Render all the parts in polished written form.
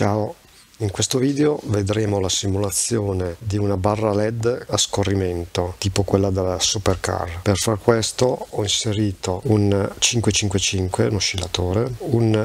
Ciao, in questo video vedremo la simulazione di una barra LED a scorrimento tipo quella della Supercar. Per far questo ho inserito un 555, un oscillatore, un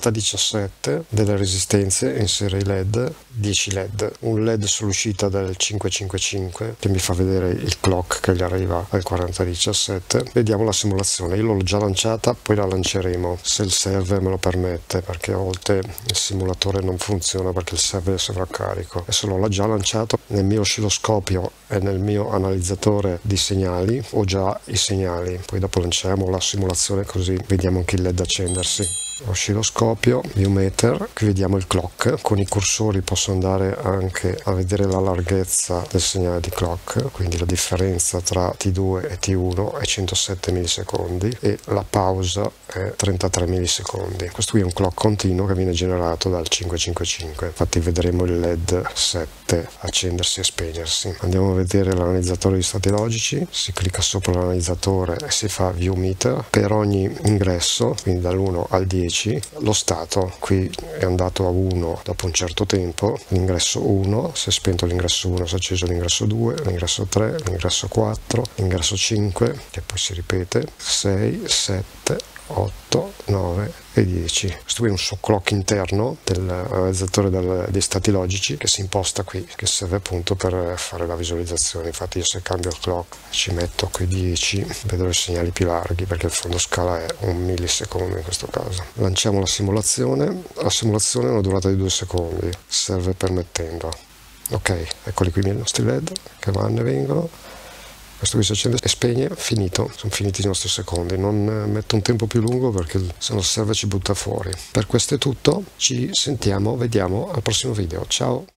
4017 delle resistenze in serie LED, 10 LED, un LED sull'uscita del 555 che mi fa vedere il clock che gli arriva al 4017. Vediamo la simulazione, io l'ho già lanciata, poi la lanceremo se il server me lo permette, perché a volte il simulatore non funziona perché il server è sovraccarico. Adesso l'ho già lanciato nel mio oscilloscopio e nel mio analizzatore di segnali, ho già i segnali, poi dopo lanciamo la simulazione così vediamo anche il LED accendersi. Oscilloscopio, viewmeter, qui vediamo il clock, con i cursori posso andare anche a vedere la larghezza del segnale di clock, quindi la differenza tra T2 e T1 è 107 millisecondi e la pausa è 33 millisecondi. Questo qui è un clock continuo che viene generato dal 555, infatti vedremo il LED 7 accendersi e spegnersi. Andiamo a vedere l'analizzatore di stati logici, si clicca sopra l'analizzatore e si fa viewmeter per ogni ingresso, quindi dall'1 al 10. Lo stato qui è andato a 1 dopo un certo tempo, l'ingresso 1, si è spento l'ingresso 1, si è acceso l'ingresso 2, l'ingresso 3, l'ingresso 4, l'ingresso 5 che poi si ripete, 6, 7, 8, 9 e 10. Questo qui è un socclock interno dell'analizzatore dei stati logici che si imposta qui, che serve appunto per fare la visualizzazione. Infatti io se cambio il clock ci metto qui 10, vedrò i segnali più larghi perché il fondo scala è 1 millisecondo in questo caso. Lanciamo la simulazione ha una durata di 2 secondi, serve permettendo. Ok, eccoli qui i nostri LED che vanno e vengono. Questo qui si accende e spegne, finito, sono finiti i nostri secondi, non metto un tempo più lungo perché se no il server ci butta fuori. Per questo è tutto, ci sentiamo, vediamo al prossimo video, ciao!